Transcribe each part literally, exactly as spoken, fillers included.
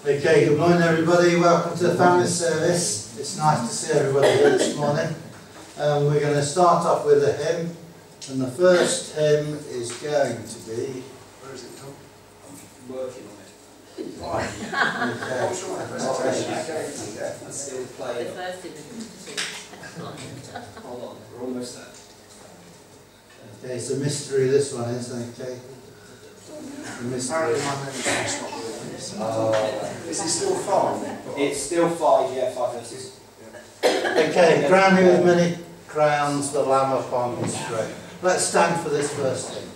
Okay, good morning everybody, welcome to the family service. It's nice to see everybody here this morning. Um, we're going to start off with a hymn, and the first hymn is going to be... Where is it, Tom? I'm working on it. Right. Okay. What's your presentation? Okay. That's still playing. The first hymn. Hold on, we're almost there. Okay, it's a mystery this one is, okay? A mystery. Uh, is it still five? It's still five, yeah, five verses. Okay, crown you with many crowns, the Lamb upon his throne. Let's stand for this first hymn.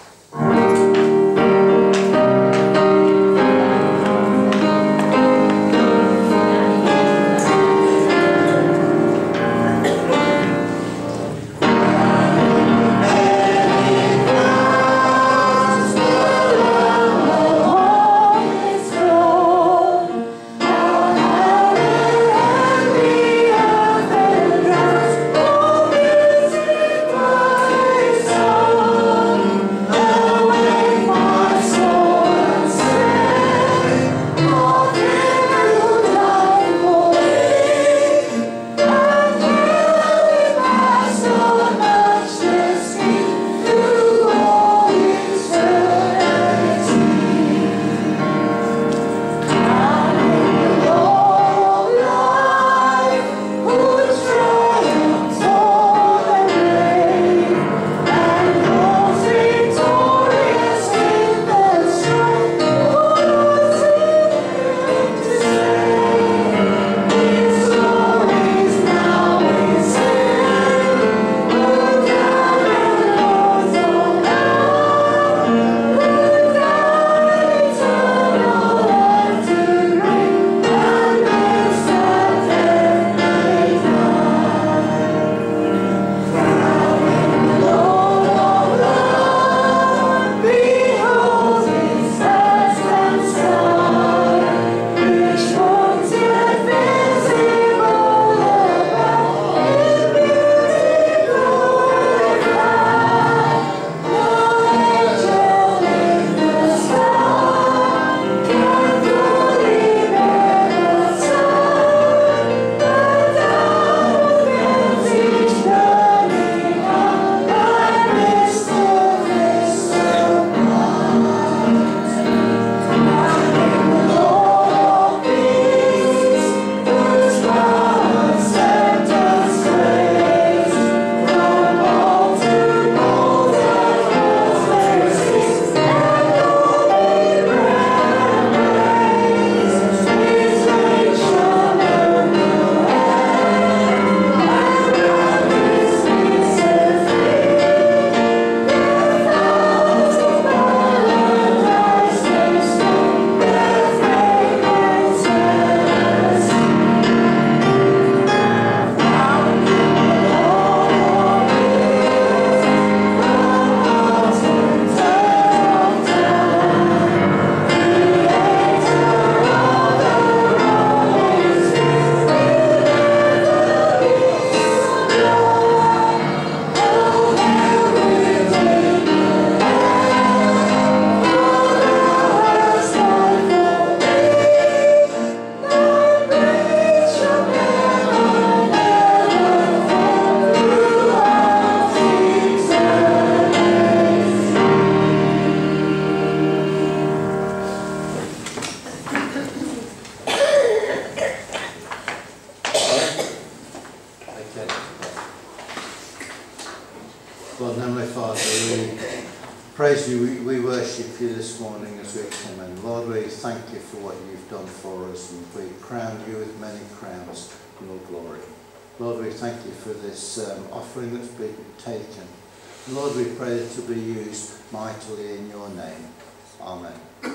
Lord and Heavenly Father, we praise you, we, we worship you this morning as we come in. Lord, we thank you for what you've done for us, and we crown you with many crowns in your glory. Lord, we thank you for this um, offering that's been taken. And Lord, we pray it to be used mightily in your name. Amen.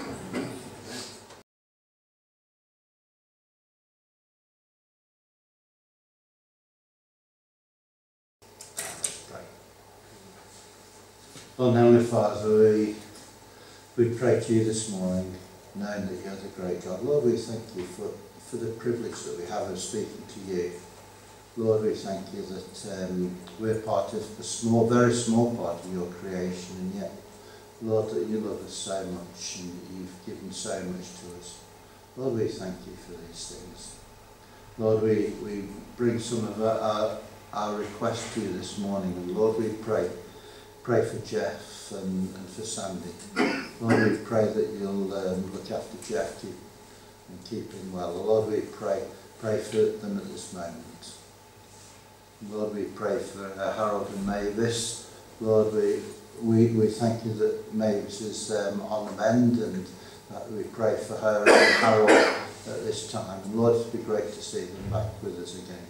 Lord, Heavenly Father, we, we pray to you this morning, knowing that you're the great God. Lord, we thank you for, for the privilege that we have of speaking to you. Lord, we thank you that um, we're part of a small, very small part of your creation, and yet, Lord, that you love us so much and that you've given so much to us. Lord, we thank you for these things. Lord, we, we bring some of our, our, our requests to you this morning, and Lord, we pray, pray for Jeff and, and for Sandy. Lord, we pray that you'll um, look after Jeff keep, and keep him well. Lord, we pray, pray for them at this moment. Lord, we pray for uh, Harold and Mavis. Lord, we, we, we thank you that Mavis is um, on the mend, and that we pray for her and Harold at this time. And Lord, it'd be great to see them back with us again.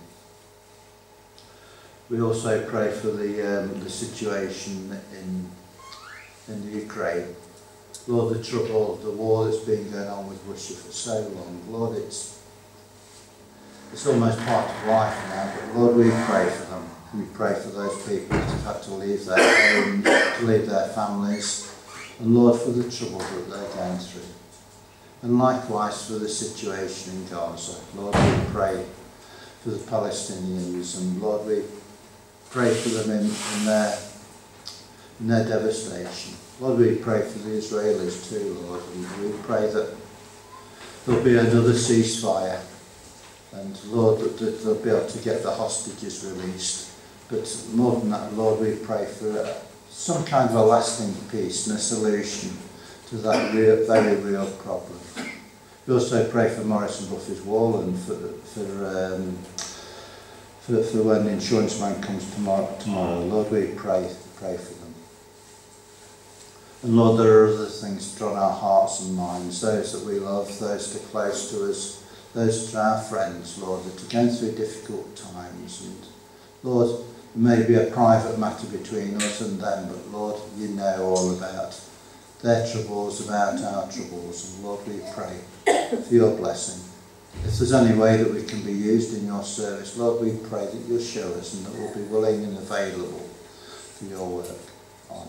We also pray for the um, the situation in in the Ukraine. Lord, the trouble, the war that's been going on with Russia for so long. Lord, it's it's almost part of life now, but Lord, we pray for them. We pray for those people that have had to leave their homes, to leave their families, and Lord, for the trouble that they're going through. And likewise for the situation in Gaza. Lord, we pray for the Palestinians, and Lord, we pray for them in, in, their, in their devastation. Lord, we pray for the Israelis too, Lord, and we pray that there'll be another ceasefire, and Lord, that, that they'll be able to get the hostages released. But more than that, Lord, we pray for uh, some kind of a lasting peace and a solution to that real, very real problem. We also pray for Morris and Buffy's Wall, and for for, um, for for when the insurance man comes tomorrow. Tomorrow, Lord, we pray pray for them. And Lord, there are other things that are on our hearts and minds, those that we love, those that are close to us, those that are our friends, Lord, that are going through difficult times. And Lord, it may be a private matter between us and them, but Lord, you know all about their troubles, about our troubles, and Lord, we pray for your blessing. If there's any way that we can be used in your service, Lord, we pray that you'll show us and that we'll be willing and available for your work. Amen.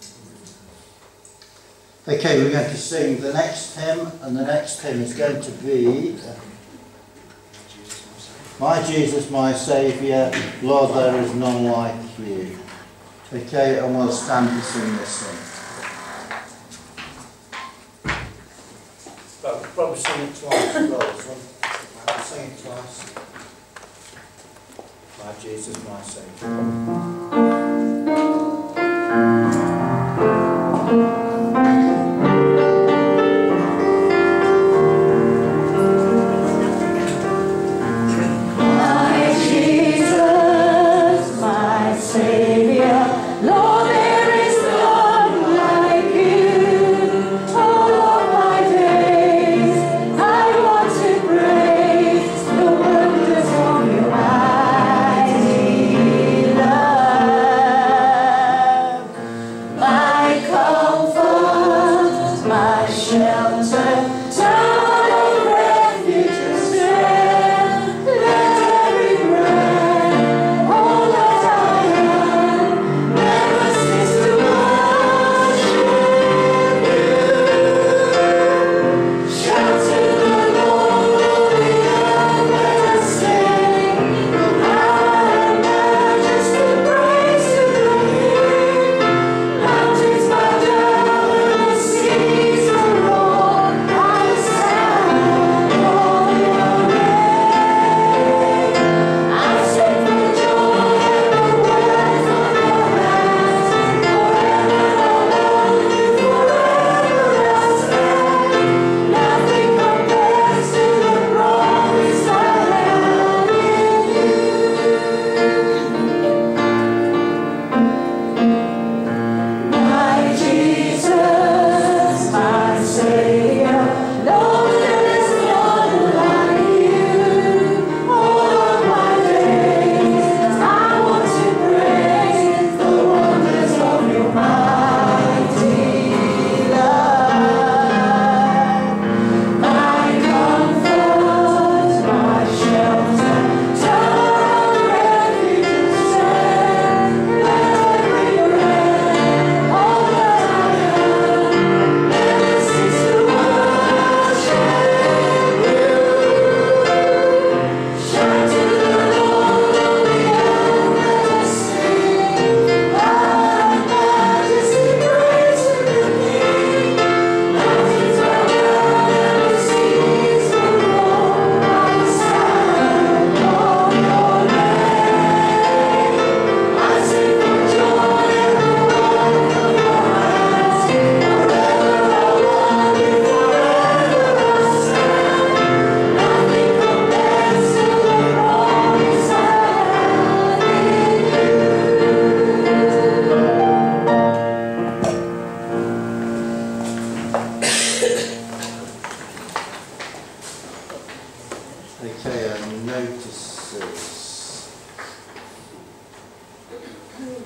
Okay, we're going to sing the next hymn, and the next hymn is going to be My Jesus, my Saviour, Lord, there is none like you. Okay, and we'll stand to sing this hymn. But we'll probably sing it twice as well, this one. I'll sing it twice. My Jesus, my Saviour. Love.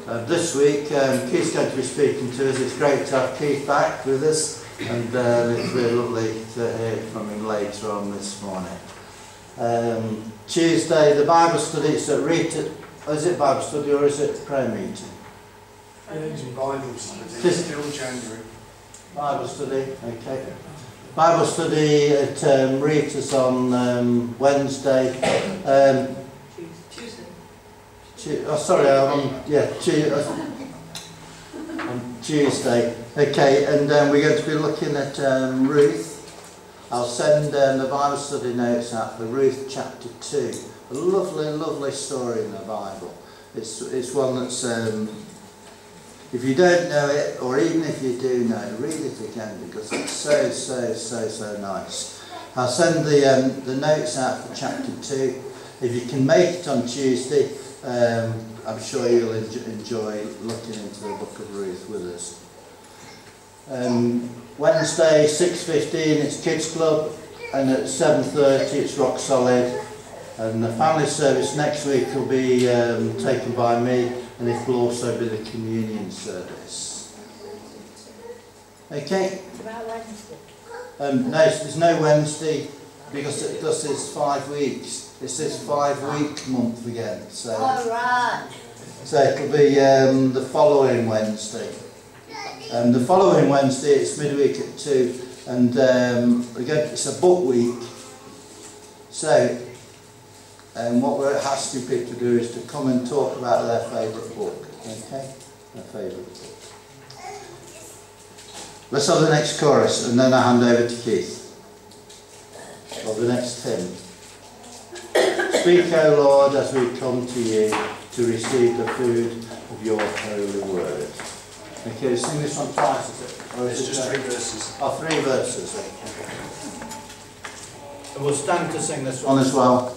Uh, this week, um, Keith's going to be speaking to us. It's great to have Keith back with us, and uh, it's really lovely to hear from him later on this morning. Um, Tuesday, the Bible study, it's at Rita. Is it Bible study or is it prayer meeting? It's Bible study. This- Still January. Bible study, okay. Bible study at um, Rita's on um, Wednesday. Um, Tuesday. Tu- oh, sorry, I'm on, yeah, tu- on Tuesday. Okay, and um, we're going to be looking at um, Ruth. I'll send um, the Bible study notes out for Ruth chapter two. A lovely, lovely story in the Bible. It's, it's one that's, um, if you don't know it, or even if you do know it, read it again because it's so, so, so, so nice. I'll send the, um, the notes out for chapter two. If you can make it on Tuesday, um, I'm sure you'll enjoy, enjoy looking into the book of Ruth with us. Um, Wednesday, six fifteen, it's Kids Club, and at seven thirty it's Rock Solid. And the family service next week will be um, taken by me, and it will also be the communion service. Okay? It's about Wednesday. Um, no, there's no Wednesday because it does this five weeks. It's this five week month again. So, All right. so it'll be um, the following Wednesday. Um, the following Wednesday it's midweek at two, and um, again it's a book week. So, and what we're asking people to do is to come and talk about their favourite book. Okay, their favourite book. Let's have the next chorus, and then I hand over to Keith. Or the next hymn. Speak, O Lord, as we come to you to receive the food of your holy word. Okay, sing this one twice, is it? Or is It's it just uh, three verses. Oh, three verses. Okay. And we'll stand to sing this one as well.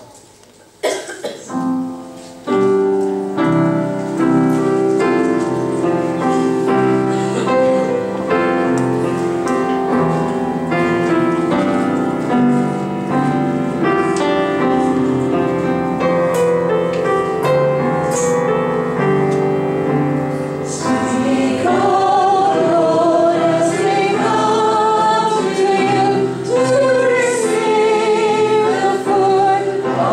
To receive the food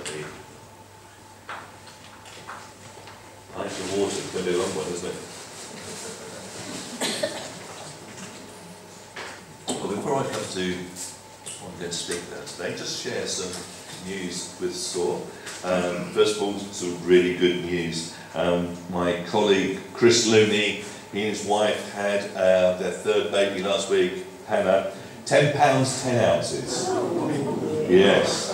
be. Ice and water can be a long one, isn't it? Well, before I come to what I'm going to speak about today, just share some news with Saw. Um, first of all, some really good news. Um, my colleague Chris Looney, he and his wife had uh, their third baby last week, Hannah. ten pounds, ten ounces. Yes.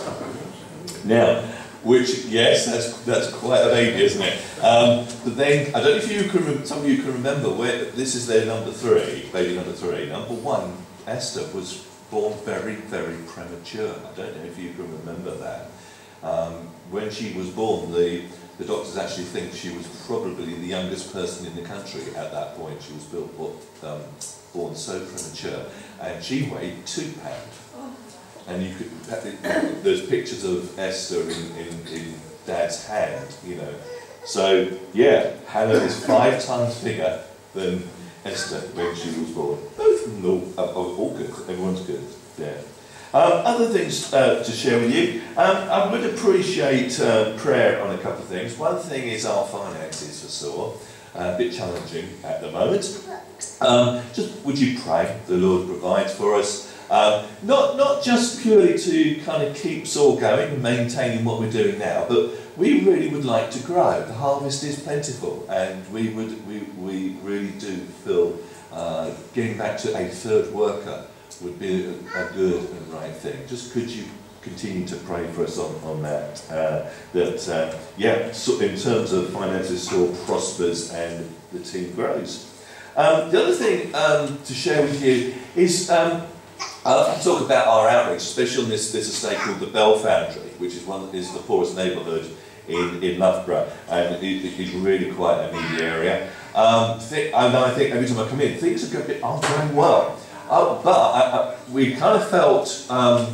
Now, which, yes, that's that's quite a baby, isn't it? Um, but then, I don't know if you can, some of you can remember, where this is their number three, baby number three. Number one, Esther, was born very, very premature. I don't know if you can remember that. Um, when she was born, the, the doctors actually think she was probably the youngest person in the country at that point. She was built, um, born so premature, and she weighed two pounds. And you could, there's pictures of Esther in, in, in Dad's hand, you know. So, yeah, Hannah is five times bigger than Esther when she was born. Both of them all, uh, all good, everyone's good, yeah. Um, other things uh, to share with you. Um, I would appreciate uh, prayer on a couple of things. One thing is our finances for Saw, uh, a bit challenging at the moment. Um, just would you pray the Lord provides for us? Um, not not just purely to kind of keep Saw going and maintaining what we're doing now, but we really would like to grow. The harvest is plentiful, and we would we, we really do feel uh, getting back to a third worker would be a, a good and right thing. Just could you continue to pray for us on, on that? Uh, that, uh, yeah, so in terms of finances, Saw prospers and the team grows. Um, the other thing um, to share with you is, um, I'll talk about our outreach, especially on this, this estate called the Bell Foundry, which is one is the poorest neighbourhood in, in Loughborough, and it, it is really quite a needy area. Um, th and I think every time I come in, things are going, aren't going well. Uh, but I, I, we kind of felt um,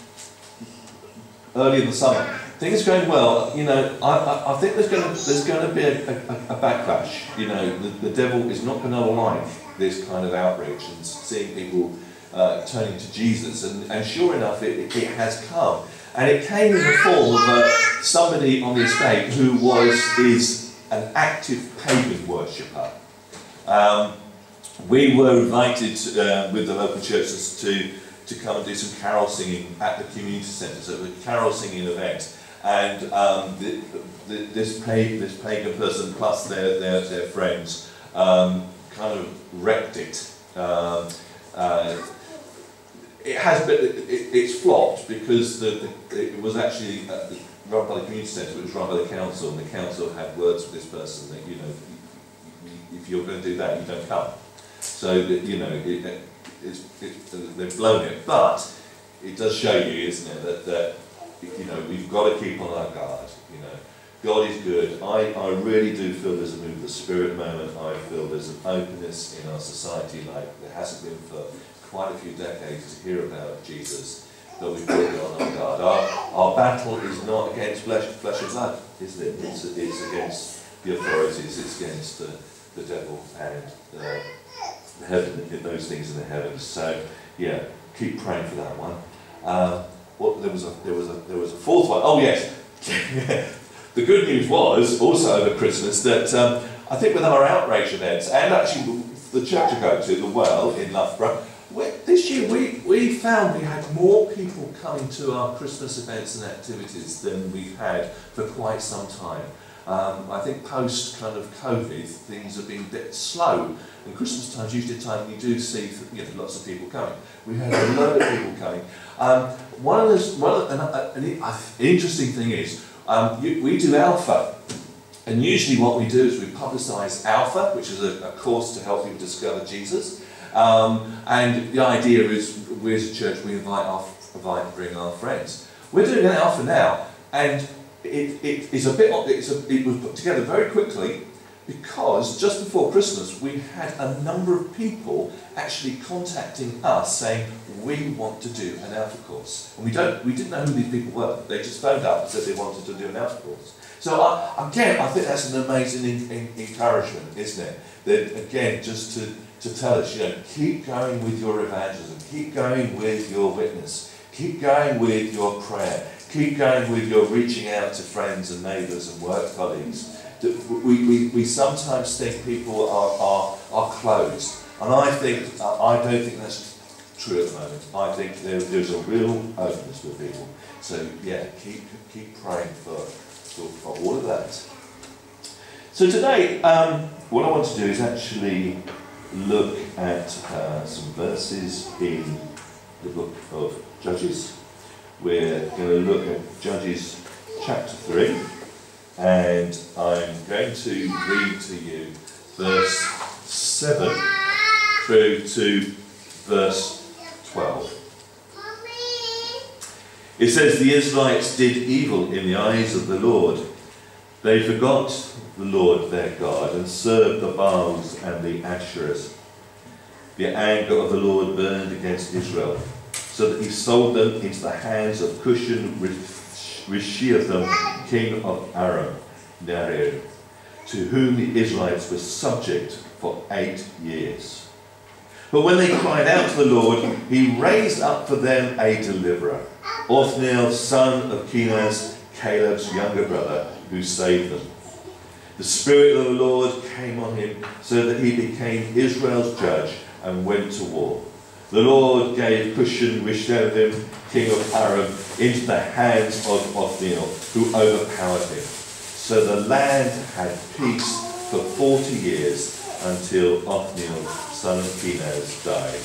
early in the summer, things are going well. You know, I, I, I think there's going to there's going to be a, a, a backlash. You know, the, the devil is not going to like this kind of outreach and seeing people uh, turning to Jesus. And, and sure enough, it, it, it has come, and it came in the form of uh, somebody on the estate who was is an active pagan worshipper. Um, We were invited uh, with the local churches to, to come and do some carol singing at the community centre, so it was a carol singing event. And um, the, the, this, pagan, this pagan person plus their, their, their friends um, kind of wrecked it. Um, uh, it has been, it, it's flopped because the, the, it was actually uh, run by the community centre, it was run by the council, and the council had words with this person that, you know, if you're going to do that, you don't come. So that, you know, it, it's, it, they've blown it, but it does show you, isn't it, that, that you know, we've got to keep on our guard. You know, God is good. I, I really do feel there's a move of the Spirit at the moment. I feel there's an openness in our society like there hasn't been for quite a few decades to hear about Jesus, that we've got to be on our guard. Our, our battle is not against flesh, flesh and blood, isn't it? It's, it's against the authorities, it's against the, the devil and uh, heaven, those things in the heavens. So yeah, keep praying for that one. Uh, what there was a there was a there was a fourth one. Oh yes, the good news was also over Christmas that um, I think with our outreach events and actually the church I go to, the Well in Loughborough, we, this year we we found we had more people coming to our Christmas events and activities than we've had for quite some time. Um, I think post kind of COVID, things have been a bit slow, and Christmas time is usually a time you do see, you know, lots of people coming. We had a load of people coming. Um, one of those, one of, an, an, an interesting thing is, um, you, we do Alpha, and usually what we do is we publicise Alpha, which is a, a course to help people discover Jesus. Um, and the idea is, we as a church, we invite our, invite and bring our friends. We're doing an Alpha now, and It, it, it's a bit, it's a, it was put together very quickly because just before Christmas we had a number of people actually contacting us saying we want to do an Alpha course, and we don't we didn't know who these people were. They just phoned up and said they wanted to do an Alpha course. So I, again, I think that's an amazing in, in, encouragement, isn't it? That again, just to to tell us, you know, keep going with your evangelism, keep going with your witness, keep going with your prayer. keep going with your reaching out to friends and neighbours and work colleagues. We, we, we sometimes think people are, are, are closed, and I think I don't think that's true at the moment. I think there, there's a real openness with people. So yeah, keep keep praying for, for, for all of that. So today, um, what I want to do is actually look at uh, some verses in the book of Judges. We're going to look at Judges chapter three, and I'm going to read to you verse seven through to verse twelve. It says, "The Israelites did evil in the eyes of the Lord. They forgot the Lord their God and served the Baals and the Asherahs. The anger of the Lord burned against Israel, so that he sold them into the hands of Cushan Rishathaim, king of Aram, Naharaim, to whom the Israelites were subject for eight years. But when they cried out to the Lord, he raised up for them a deliverer, Othniel, son of Kenaz, Caleb's younger brother, who saved them. The Spirit of the Lord came on him, so that he became Israel's judge and went to war. The Lord gave Cushan Rishathaim, king of Aram, into the hands of Othniel, who overpowered him. So the land had peace for forty years, until Othniel, son of Kenaz, died.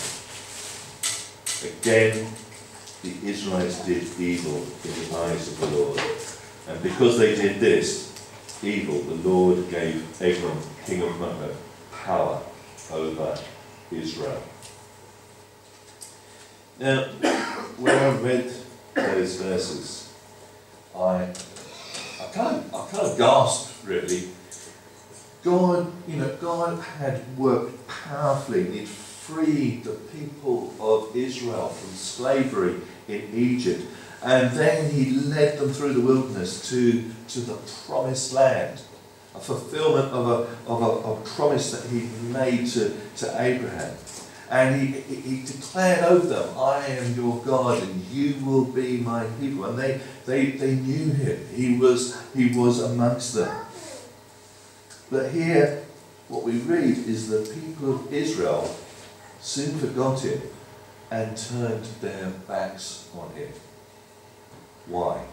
Again, the Israelites did evil in the eyes of the Lord. And because they did this evil, the Lord gave Eglon, king of Moab, power over Israel." Now, when I read those verses, I, I kind of, I kind of gasped, really. God, you know, God had worked powerfully. He'd freed the people of Israel from slavery in Egypt, and then he led them through the wilderness to, to the promised land, a fulfillment of a, of a, a promise that he'd made to, to Abraham. And he, he, he declared over them, "I am your God, and you will be my people." And they, they, they knew him. He was, he was amongst them. But here, what we read is the people of Israel soon forgot him and turned their backs on him. Why?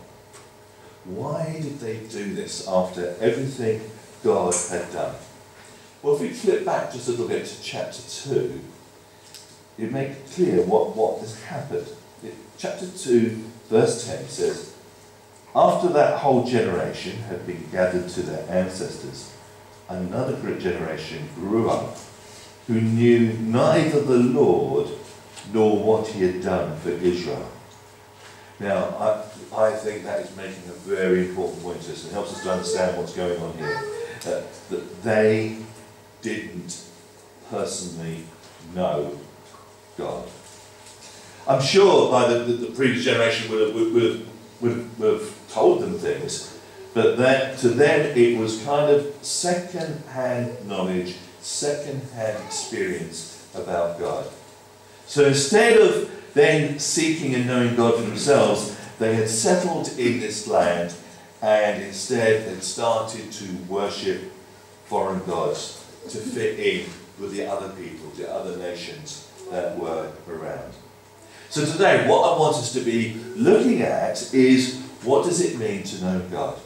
Why did they do this after everything God had done? Well, if we flip back just a little bit to chapter two, it makes clear what, what has happened. It, chapter two, verse ten says, "After that whole generation had been gathered to their ancestors, another great generation grew up, who knew neither the Lord nor what he had done for Israel." Now, I, I think that is making a very important point to us, and helps us to understand what's going on here. Uh, that they didn't personally know God. I'm sure by the, the, the previous generation would have, would, would, have, would, have, would have told them things, but that, to them it was kind of second-hand knowledge, second-hand experience about God. So instead of then seeking and knowing God for themselves, they had settled in this land, and instead had started to worship foreign gods to fit in with the other people, the other nations that were around. So today, what I want us to be looking at is, what does it mean to know God?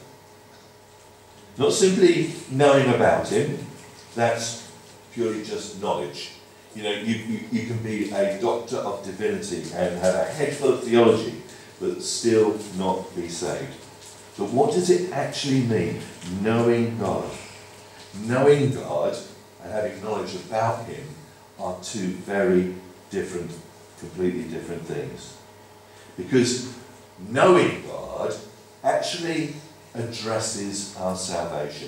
Not simply knowing about him, that's purely just knowledge. You know, you, you, you can be a doctor of divinity and have a head full of theology, but still not be saved. But what does it actually mean, knowing God? Knowing God and having knowledge about him are two very different, completely different things. Because knowing God actually addresses our salvation.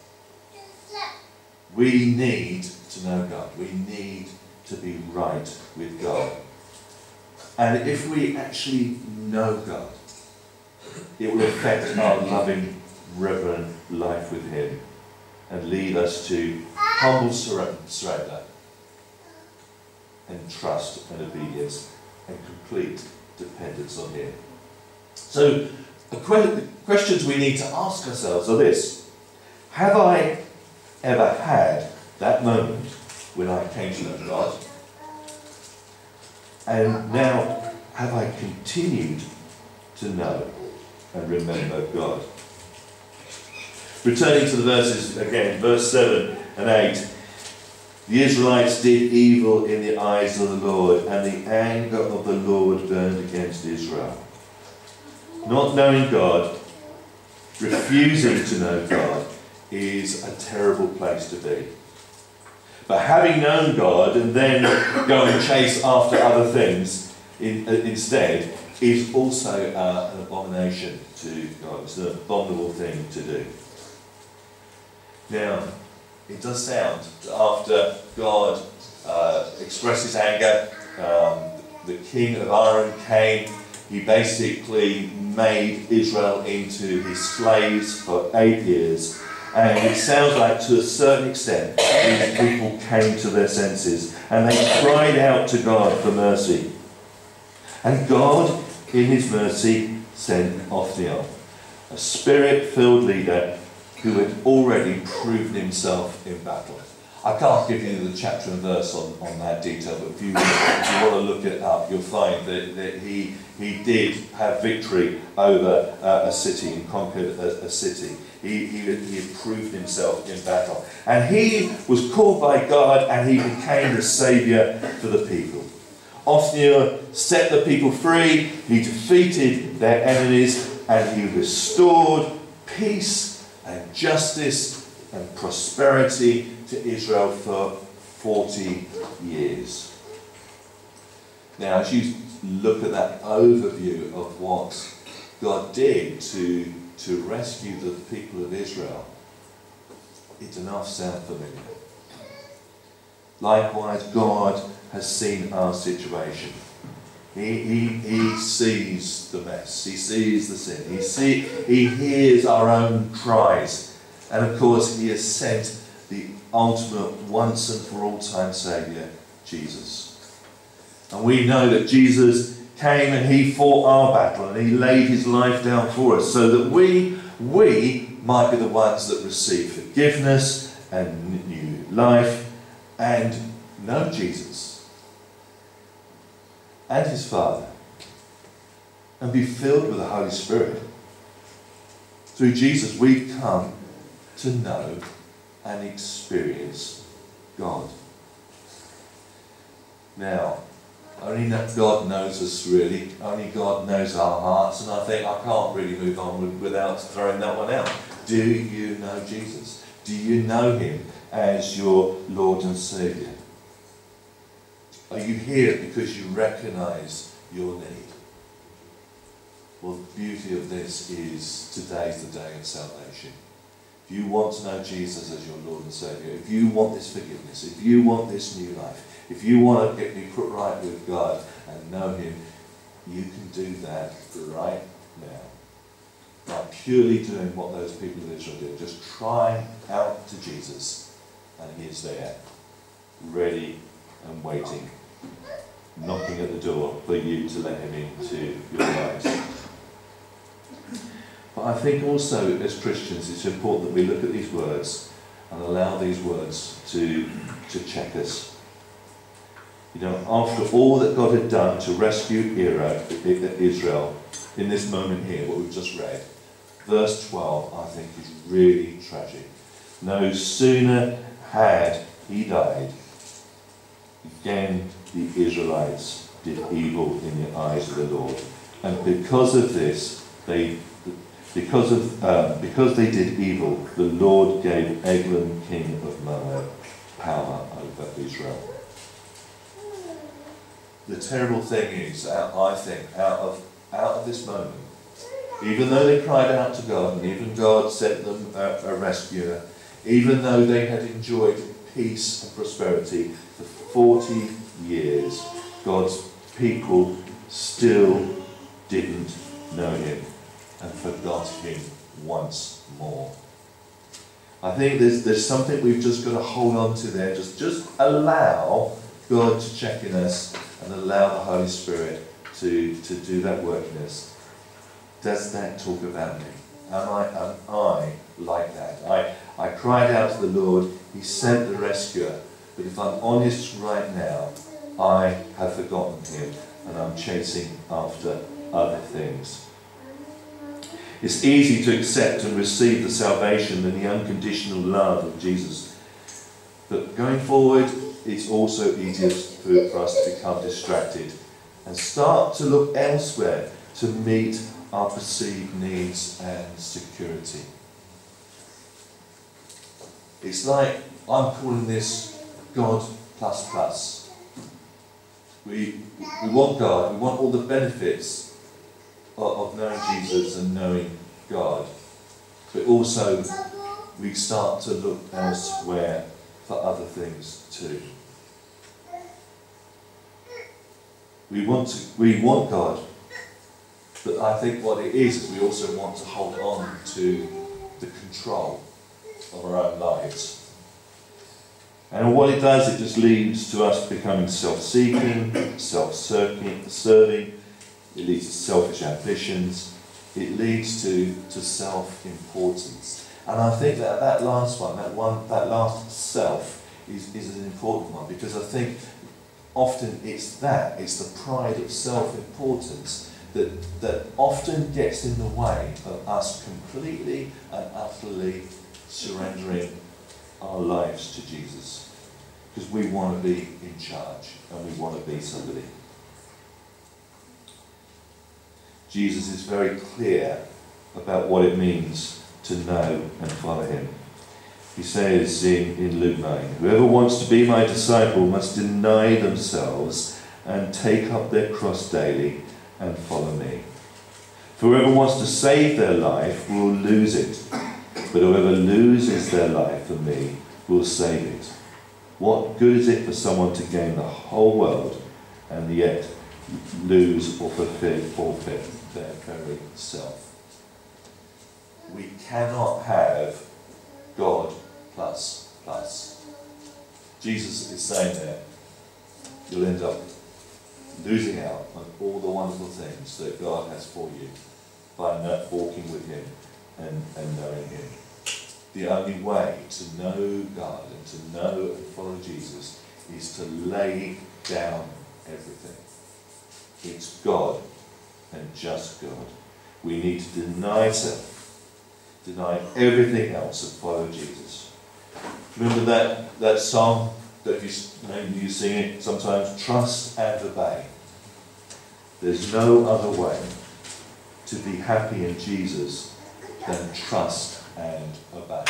We need to know God. We need to be right with God. And if we actually know God, it will affect our loving, reverent life with him and lead us to humble surrender and trust and obedience and complete dependence on him. So the que- questions we need to ask ourselves are this. Have I ever had that moment when I came to know God? And now, have I continued to know and remember God? Returning to the verses again, verse seven and eight. The Israelites did evil in the eyes of the Lord, and the anger of the Lord burned against Israel. Not knowing God, refusing to know God, is a terrible place to be. But having known God and then go and chase after other things in, uh, instead is also uh, an abomination to God. It's an abominable thing to do. Now, it does sound that after God uh, expressed his anger, um, the king of Aram came. He basically made Israel into his slaves for eight years. And it sounds like to a certain extent these people came to their senses and they cried out to God for mercy. And God, in his mercy, sent Othniel, a spirit-filled leader who had already proven himself in battle. I can't give you the chapter and verse on, on that detail, but if you, if you want to look it up, you'll find that, that he, he did have victory over uh, a city and conquered a, a city. He, he, he had proved himself in battle. And he was called by God and he became the saviour for the people. Othniel set the people free, he defeated their enemies, and he restored peace and justice and prosperity to Israel for forty years. Now, as you look at that overview of what God did to, to rescue the people of Israel, it enough sound familiar. Likewise, God has seen our situation. He, he, he sees the mess. He sees the sin. He, see, he hears our own cries. And of course, he has sent the ultimate once and for all time Saviour, Jesus. And we know that Jesus came and he fought our battle and he laid his life down for us so that we, we might be the ones that receive forgiveness and new life and know Jesus and his Father and be filled with the Holy Spirit. Through Jesus we've come to know and experience God. Now, only God knows us really, only God knows our hearts, and I think I can't really move on without throwing that one out. Do you know Jesus? Do you know him as your Lord and Saviour? Are you here because you recognise your need? Well, the beauty of this is today's the day of salvation. If you want to know Jesus as your Lord and Saviour, if you want this forgiveness, if you want this new life, if you want to get be put right with God and know him, you can do that right now. By purely doing what those people of Israel did. Just crying out to Jesus, and he is there, ready and waiting, knocking at the door for you to let him into your lives. But I think also as Christians it's important that we look at these words and allow these words to, to check us. You know, after all that God had done to rescue Israel in this moment here, what we've just read, verse twelve I think is really tragic. No sooner had he died, again the Israelites did evil in the eyes of the Lord. And because of this, they Because of um, because they did evil, the Lord gave Eglon, king of Moab, power over Israel. The terrible thing is, I think, out of out of this moment, even though they cried out to God, and even God sent them a, a rescuer, even though they had enjoyed peace and prosperity for forty years, God's people still didn't know him and forgot him once more. I think there's there's something we've just got to hold on to there. Just, just allow God to check in us and allow the Holy Spirit to, to do that work in us. does that talk about me? Am I, am I like that? I, I cried out to the Lord, he sent the rescuer. But if I'm honest right now, I have forgotten him and I'm chasing after other things. It's easy to accept and receive the salvation and the unconditional love of Jesus. But going forward, it's also easier for us to become distracted and start to look elsewhere to meet our perceived needs and security. It's like, I'm calling this God plus plus. We, we want God, we want all the benefits of, of knowing Jesus and knowing God. But also, we start to look elsewhere for other things too. We want to, we want God, but I think what it is is we also want to hold on to the control of our own lives. And what it does, it just leads to us becoming self-seeking, self-serving, serving. It leads to selfish ambitions. It leads to, to self-importance. And I think that that last one, that one, that last self, is, is an important one, because I think often it's that, it's the pride of self-importance that, that often gets in the way of us completely and utterly surrendering our lives to Jesus. Because we want to be in charge and we want to be somebody. Jesus is very clear about what it means to know and follow him. He says in, in Luke nine, whoever wants to be my disciple must deny themselves and take up their cross daily and follow me. For whoever wants to save their life will lose it, but whoever loses their life for me will save it. What good is it for someone to gain the whole world and yet lose or forfeit, forfeit their very self? We cannot have God plus plus. Jesus is saying there, you'll end up losing out on all the wonderful things that God has for you by not walking with him and, and knowing him. The only way to know God and to know and follow Jesus is to lay down everything. It's God and just God. We need to deny self, deny everything else and follow Jesus. Remember that, that song that you, maybe you sing it sometimes, trust and obey. There's no other way to be happy in Jesus than trust and obey.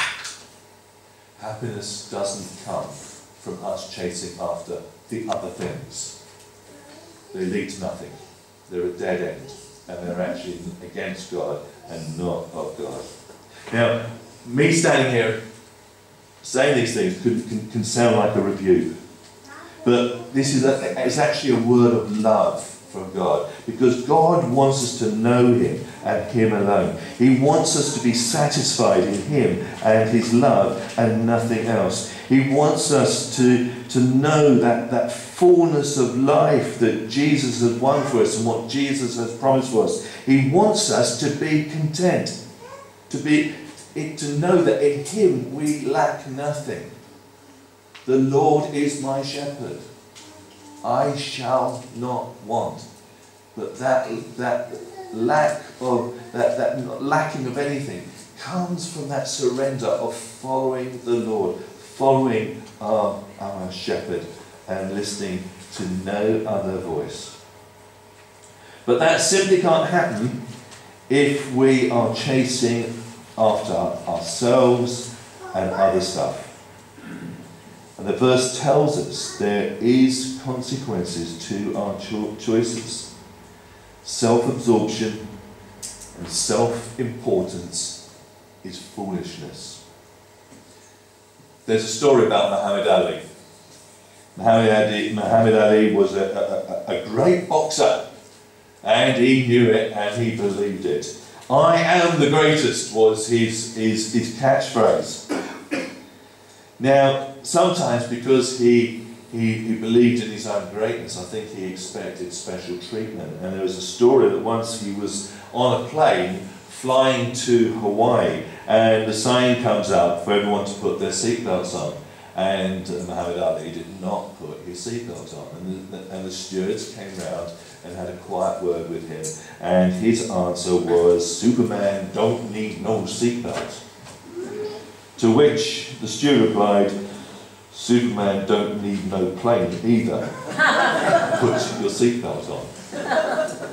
Happiness doesn't come from us chasing after the other things. They lead to nothing. They're a dead end, and they're actually against God and not of God. Now, me standing here saying these things could, can, can sound like a rebuke, but this is a, it's actually a word of love from God, because God wants us to know him and him alone. He wants us to be satisfied in him and his love and nothing else. He wants us to, to know that, that fullness of life that Jesus has won for us and what Jesus has promised for us. He wants us to be content, to be to know that in him we lack nothing. The Lord is my shepherd. I shall not want. But that, that lack of, that, that lacking of anything comes from that surrender of following the Lord, following our, our shepherd and listening to no other voice. But that simply can't happen if we are chasing after ourselves and other stuff. And the verse tells us there is consequences to our cho- choices. Self-absorption and self-importance is foolishness. There's a story about Muhammad Ali. Muhammad Ali, Muhammad Ali was a, a, a great boxer, and he knew it and he believed it. I am the greatest was his, his, his catchphrase. Now, sometimes because he he, he believed in his own greatness. I think he expected special treatment. And there was a story that once he was on a plane flying to Hawaii, and the sign comes up for everyone to put their seatbelts on. And Muhammad Ali did not put his seatbelt on. And the, and the stewards came round and had a quiet word with him. And his answer was, "Superman don't need no seatbelt." To which the steward replied, "Superman don't need no plane either. Put your seatbelt on."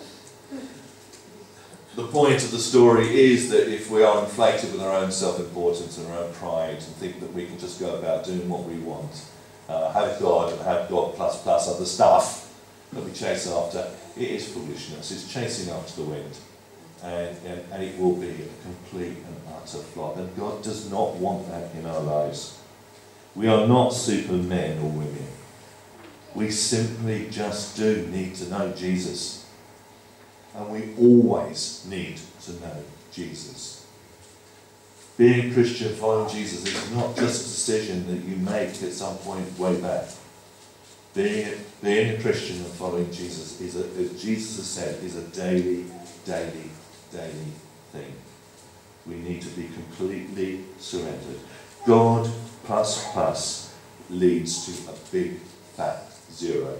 The point of the story is that if we are inflated with our own self-importance and our own pride and think that we can just go about doing what we want, uh, have God and have God plus plus other stuff that we chase after, it is foolishness. It's chasing after the wind. And, and, and it will be a complete and utter flop. And God does not want that in our lives. We are not supermen or women. We simply just do need to know Jesus. And we always need to know Jesus. Being a Christian, following Jesus, is not just a decision that you make at some point way back. Being a, being a Christian and following Jesus is, a, as Jesus has said, is a daily, daily, daily thing. We need to be completely surrendered. God plus plus leads to a big fat zero.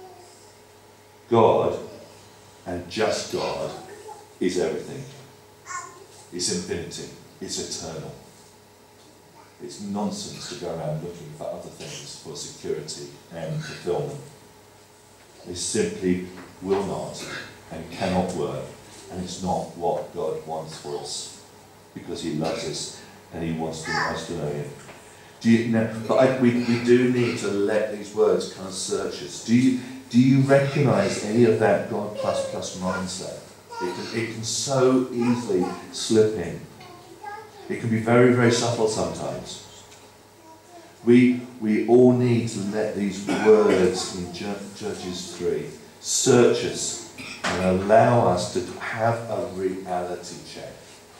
God and just God is everything. It's infinity. It's eternal. It's nonsense to go around looking for other things for security and fulfillment. It simply will not and cannot work, and it's not what God wants for us, because he loves us and he wants to, us to know him. Do you know, but I, we, we do need to let these words kind of search us. Do you, do you recognise any of that God plus plus mindset? It can, it can so easily slip in. It can be very, very subtle sometimes. We, we all need to let these words in Judges three search us and allow us to have a reality check.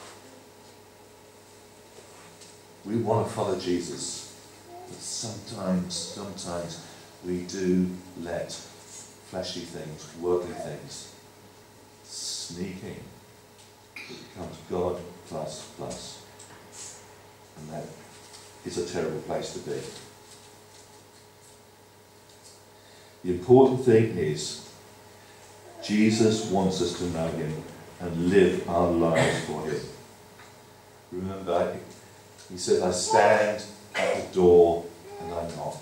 We want to follow Jesus, but sometimes, sometimes we do let fleshy things, worldly things, sneak in. It becomes God plus plus. And that is a terrible place to be. The important thing is, Jesus wants us to know him and live our lives for him. Remember, he says, I stand at the door and I knock.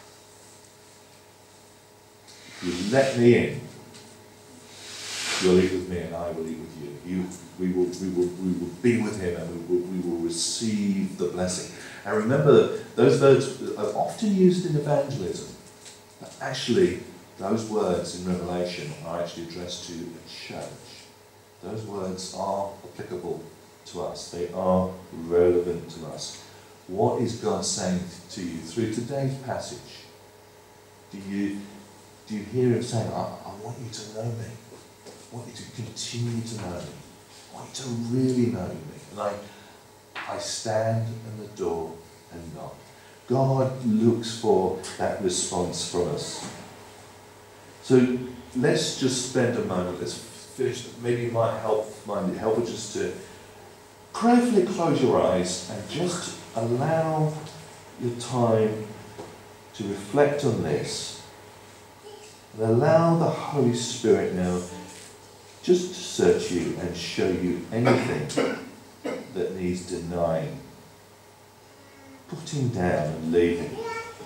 If you let me in, you'll eat with me and I will eat with you. you we, will, we, will, we will be with him and we will, we will receive the blessing. And remember, those words are often used in evangelism. But actually, those words in Revelation are actually addressed to a church. Those words are applicable to us. They are relevant to us. What is God saying to you through today's passage? Do you, do you hear him saying, I, I want you to know me. I want you to continue to know me. I want you to really know me. And I, I stand in the door and knock. God looks for that response from us. So let's just spend a moment. Let's finish. Maybe it might help, might help us just to prayerfully close your eyes and just allow your time to reflect on this. And allow the Holy Spirit now just to search you and show you anything that needs denying, putting down and leaving.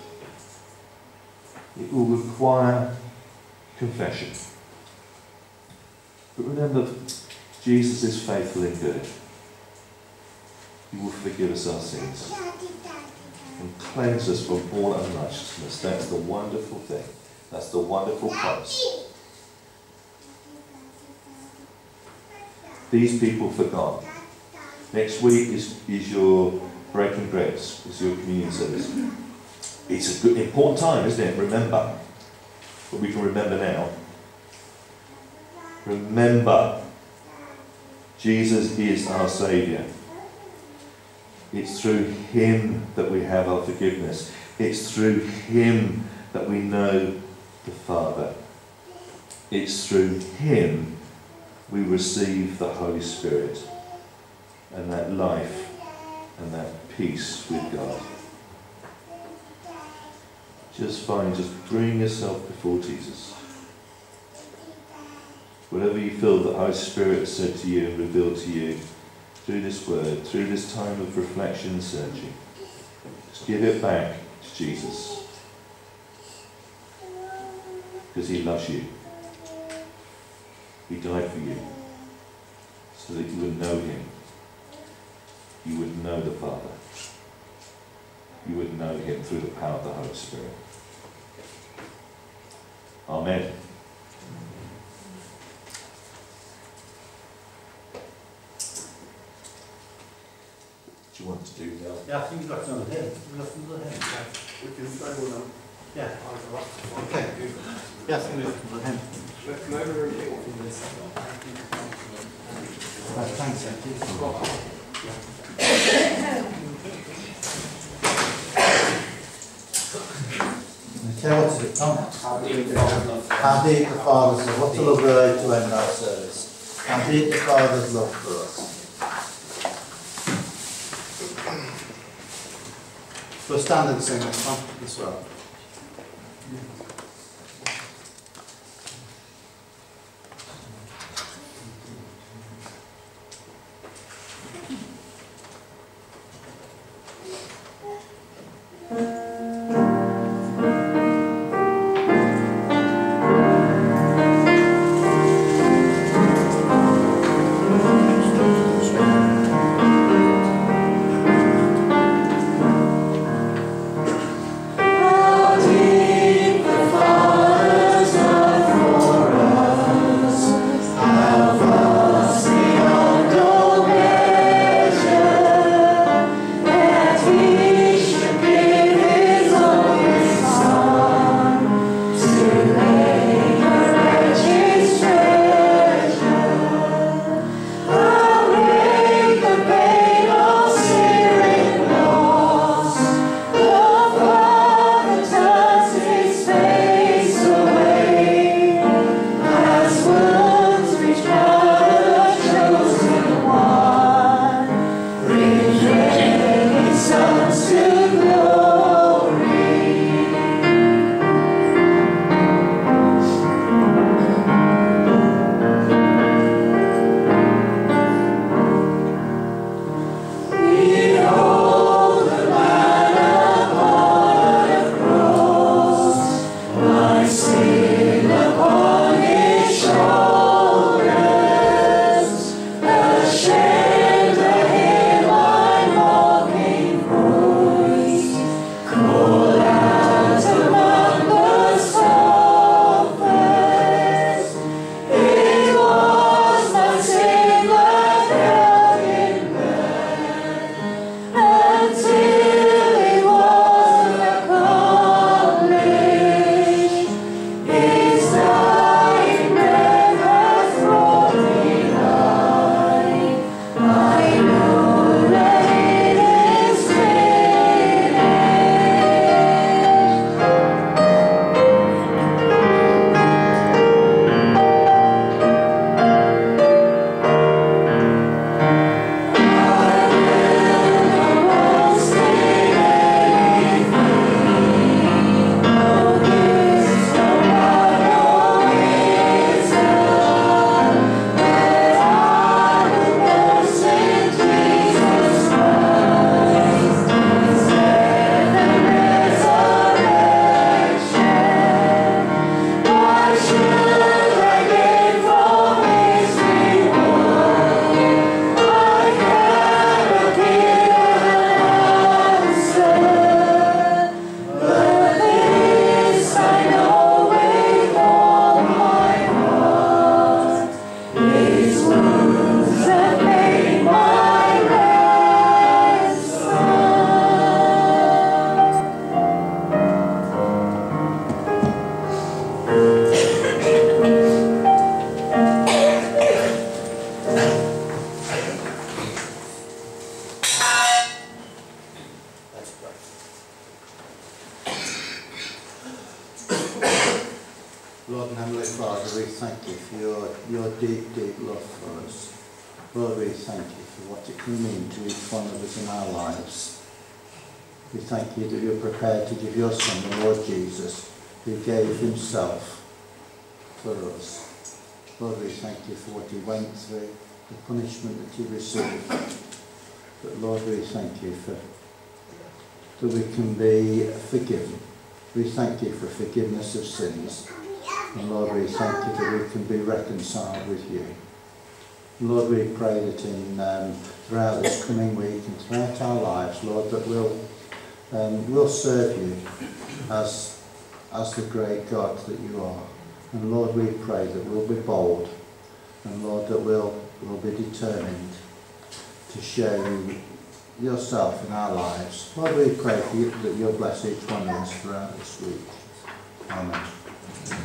It will require confession. But remember, Jesus is faithful and good. He will forgive us our sins and cleanse us from all unrighteousness. That's the wonderful thing. That's the wonderful promise. These people forgot. Next week is, is your breaking bread, is your communion service. It's a good, important time, isn't it? Remember. But we can remember now. Remember, Jesus is our Saviour. It's through him that we have our forgiveness. It's through him that we know the Father. It's through him we receive the Holy Spirit and that life and that peace with God. Just find, just bring yourself before Jesus. Whatever you feel the Holy Spirit has said to you and revealed to you through this word, through this time of reflection and searching, just give it back to Jesus. Because he loves you. He died for you so that you would know him. You would know the Father. You would know him through the power of the Holy Spirit. Amen. Do you want to do that? Yeah, I think you've got another hymn. You've got another hymn. We can play one now. Yeah. I'll go up to one. Okay. Yeah, I think we've got another hymn. Can I ever repeat one from this? Right, thanks, Andy. Okay, what's it, Tom? How deep the Father's love. How deep the Father's love. What a lovely way to end our service. How deep the Father's love for us. We'll stand and sing this one as well. How deep the Lord and Heavenly Father, we thank you for your, your deep, deep love for us. Lord, we thank you for what it can mean to each one of us in our lives. We thank you that you're prepared to give your Son, the Lord Jesus, who gave himself for us. Lord, we thank you for what he went through, the punishment that he received. But Lord, we thank you for that we can be forgiven. We thank you for forgiveness of sins. And Lord, we thank you that we can be reconciled with you. Lord, we pray that in um, throughout this coming week and throughout our lives, Lord, that we'll um, we'll serve you as as the great God that you are. And Lord, we pray that we'll be bold, and Lord, that we'll we'll be determined to show you yourself in our lives. Lord, we pray for you that you'll bless each one of us throughout this week. Amen.